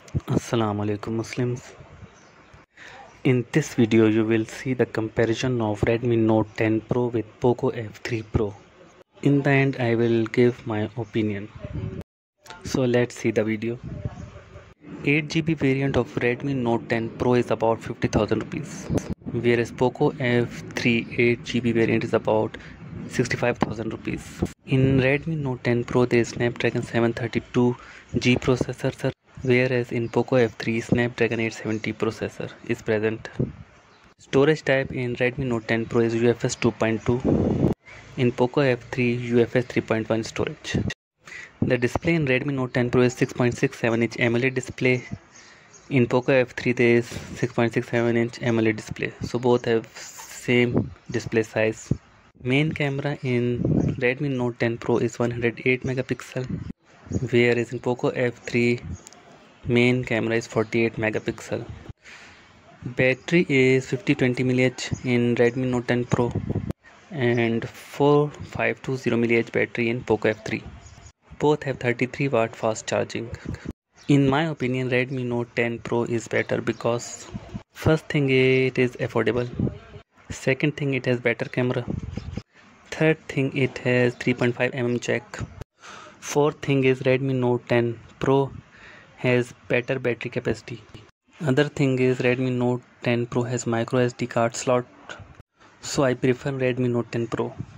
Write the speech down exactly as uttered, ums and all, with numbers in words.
Assalamu alaikum Muslims. In this video you will see the comparison of Redmi Note ten Pro with Poco F three Pro. In the end I will give my opinion. So let's see the video. eight G B variant of Redmi Note ten Pro is about fifty thousand rupees, whereas Poco F three eight G B variant is about sixty-five thousand rupees. In Redmi Note ten Pro there is Snapdragon seven thirty-two G processor, whereas in Poco F three Snapdragon eight seventy processor is present. Storage type in Redmi Note ten Pro is U F S two point two. In Poco F three U F S three point one storage. The display in Redmi Note ten Pro is six point six seven inch AMOLED display. In Poco F three there is six point six seven inch AMOLED display, so both have same display size. Main camera in Redmi Note ten Pro is one hundred eight megapixel, whereas in Poco F three main camera is forty-eight megapixel. Battery is fifty twenty milliamp hour in Redmi Note ten Pro and four thousand five hundred twenty milliamp hour battery in Poco F three. Both have thirty-three watt fast charging. In my opinion, Redmi Note ten Pro is better because first thing, it is affordable. Second thing, it has better camera. Third thing, it has three point five millimeter jack. Fourth thing is Redmi Note ten Pro has better battery capacity. Other thing is Redmi Note ten Pro has micro S D card slot, so I prefer Redmi Note ten Pro.